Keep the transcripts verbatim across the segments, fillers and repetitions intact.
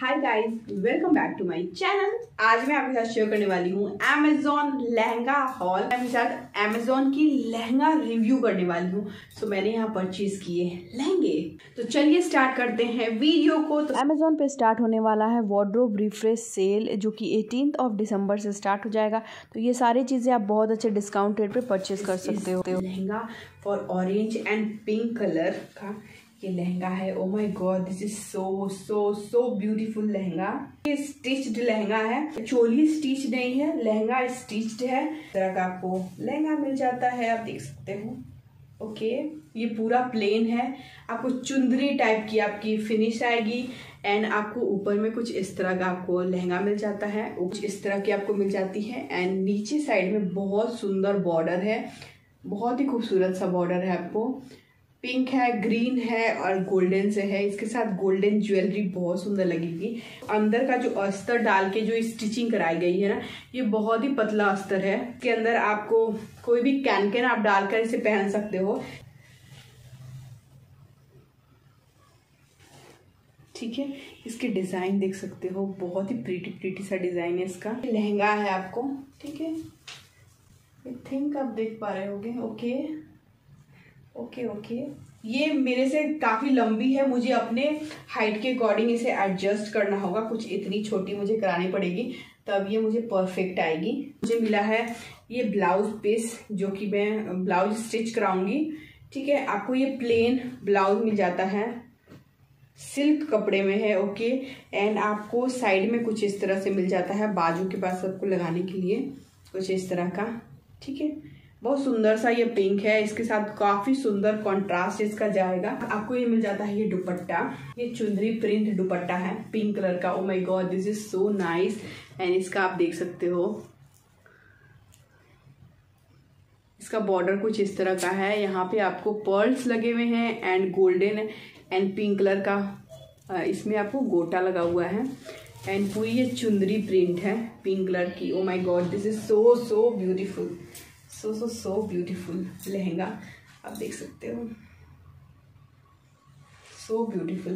Hi guys, welcome back to my channel. आज मैं आपके साथ शेयर करने वाली हूँ अमेजोन लहंगा हॉल। मैं आपके साथ अमेजोन की लहंगा रिव्यू करने वाली हूँ। सो मैंने यहाँ परचेज किए लहंगे, तो चलिए स्टार्ट करते हैं वीडियो को। तो अमेजोन पे स्टार्ट होने वाला है वार्डरोब रिफ्रेश सेल, जो कि एटीन्थ ऑफ दिसंबर से स्टार्ट हो जाएगा। तो ये सारी चीजें आप बहुत अच्छे डिस्काउंट रेट पे परचेज कर सकते हो। Lehenga for orange and pink colour का ये लहंगा है। Oh my God, this is so so so beautiful lehenga. ये स्टिच्ड लहंगा है, चोली स्टिच नहीं है, लहंगा स्टिच्ड है। इस तरह का आपको लहंगा मिल जाता है, आप देख सकते हो। ओके, ये पूरा प्लेन है। आपको चुंदरी टाइप की आपकी फिनिश आएगी एंड आपको ऊपर में कुछ इस तरह का आपको लहंगा मिल जाता है, कुछ इस तरह की आपको मिल जाती है। एंड नीचे साइड में बहुत सुंदर बॉर्डर है, बहुत ही खूबसूरत सा बॉर्डर है। आपको पिंक है, ग्रीन है और गोल्डन से है। इसके साथ गोल्डन ज्वेलरी बहुत सुंदर लगेगी। अंदर का जो अस्तर डाल के जो स्टिचिंग कराई गई है ना, ये बहुत ही पतला अस्तर है। इसके अंदर आपको कोई भी कैन कैन आप डालकर इसे पहन सकते हो, ठीक है। इसके डिजाइन देख सकते हो, बहुत ही प्रीटी प्रीटी सा डिजाइन है इसका। लहंगा है आपको, ठीक है। आई थिंक आप देख पा रहे होगे। ओके ओके ओके ये मेरे से काफ़ी लंबी है, मुझे अपने हाइट के अकॉर्डिंग इसे एडजस्ट करना होगा। कुछ इतनी छोटी मुझे करानी पड़ेगी, तब ये मुझे परफेक्ट आएगी। मुझे मिला है ये ब्लाउज पीस, जो कि मैं ब्लाउज स्टिच कराऊंगी, ठीक है। आपको ये प्लेन ब्लाउज मिल जाता है, सिल्क कपड़े में है। ओके, एंड आपको साइड में कुछ इस तरह से मिल जाता है, बाजू के पास आपको लगाने के लिए कुछ इस तरह का, ठीक है। बहुत सुंदर सा ये पिंक है, इसके साथ काफी सुंदर कंट्रास्ट इसका जाएगा। आपको ये मिल जाता है ये दुपट्टा, ये चुंदरी प्रिंट दुपट्टा है पिंक कलर का। Oh my God, this is so nice. And इसका आप देख सकते हो, इसका बॉर्डर कुछ इस तरह का है। यहाँ पे आपको पर्ल्स लगे हुए हैं and golden and pink colour का इसमें आपको गोटा लगा हुआ है। एंड पूरी ये चुंदरी प्रिंट है पिंक कलर की। Oh my God, this is so so beautiful, so so so beautiful lehenga, आप देख सकते हो। So beautiful.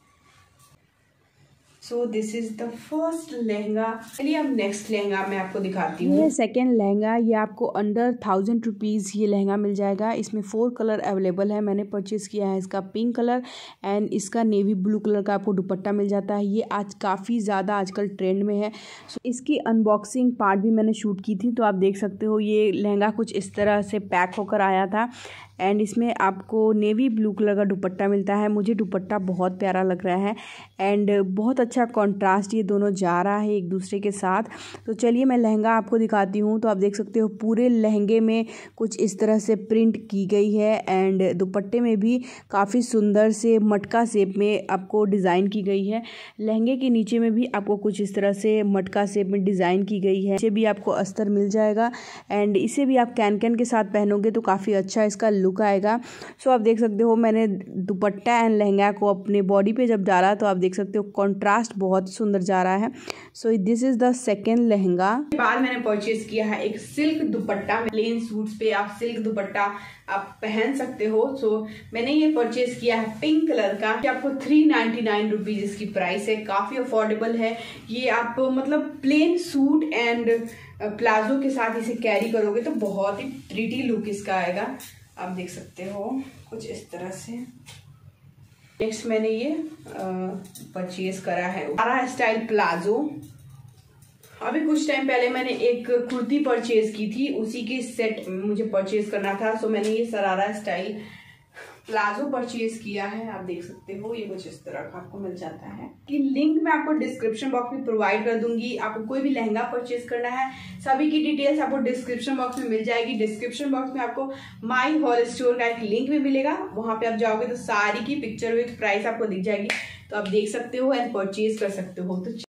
So this is the first lehenga. चलिए अब नेक्स्ट लहंगा मैं आपको दिखाती हूँ। ये सेकेंड लहंगा, ये आपको अंडर थाउजेंड रुपीज़ ये लहंगा मिल जाएगा। इसमें फोर कलर अवेलेबल है। मैंने परचेज़ किया है इसका पिंक कलर एंड इसका नेवी ब्लू कलर का आपको दुपट्टा मिल जाता है। ये आज काफ़ी ज़्यादा आजकल ट्रेंड में है। सो इसकी अनबॉक्सिंग पार्ट भी मैंने शूट की थी, तो आप देख सकते हो। ये लहंगा कुछ इस तरह से पैक होकर आया था एंड इसमें आपको नेवी ब्लू कलर का दुपट्टा मिलता है। मुझे दुपट्टा बहुत प्यारा लग रहा है एंड बहुत अच्छा कंट्रास्ट ये दोनों जा रहा है एक दूसरे के साथ। तो चलिए मैं लहंगा आपको दिखाती हूँ। तो आप देख सकते हो पूरे लहंगे में कुछ इस तरह से प्रिंट की गई है एंड दुपट्टे में भी काफ़ी सुंदर से मटका शेप में आपको डिज़ाइन की गई है। लहंगे के नीचे में भी आपको कुछ इस तरह से मटका शेप में डिज़ाइन की गई है। इसे भी आपको अस्तर मिल जाएगा एंड इसे भी आप कैन कैन के साथ पहनोगे तो काफ़ी अच्छा इसका लुक आएगा। सो आप देख सकते हो, मैंने दुपट्टा एंड लहंगा को अपने बॉडी पे जब डाला तो आप देख सकते हो कंट्रास्ट बहुत सुंदर जा रहा है। So this is the second lehenga. के बाद मैंने परचेज किया है एक सिल्क दुपट्टा। प्लेन सूट्स पे आप सिल्क दुपट्टा आप पहन सकते हो। सो so, मैंने ये परचेज किया है पिंक कलर का। आपको थ्री नाइन्टी नाइन रुपीज इसकी प्राइस है, काफी अफोर्डेबल है। ये आप मतलब प्लेन सूट एंड प्लाजो के साथ इसे कैरी करोगे तो बहुत ही प्रीटी लुक इसका आएगा, आप देख सकते हो कुछ इस तरह से। नेक्स्ट मैंने ये परचेज करा है शरारा स्टाइल प्लाजो। अभी कुछ टाइम पहले मैंने एक कुर्ती परचेज की थी, उसी के सेट मुझे परचेज करना था। सो मैंने ये शरारा स्टाइल प्लाजो परचेज किया है, आप देख सकते हो। ये कुछ इस तरह का आपको मिल जाता है। कि लिंक मैं आपको डिस्क्रिप्शन बॉक्स में प्रोवाइड कर दूंगी। आपको कोई भी लहंगा परचेज करना है, सभी की डिटेल्स आपको डिस्क्रिप्शन बॉक्स में मिल जाएगी। डिस्क्रिप्शन बॉक्स में आपको माई हॉल स्टोर का एक लिंक भी मिलेगा, वहां पे आप जाओगे तो सारी की पिक्चर विथ प्राइस आपको दिख जाएगी, तो आप देख सकते हो एंड परचेज कर सकते हो। तो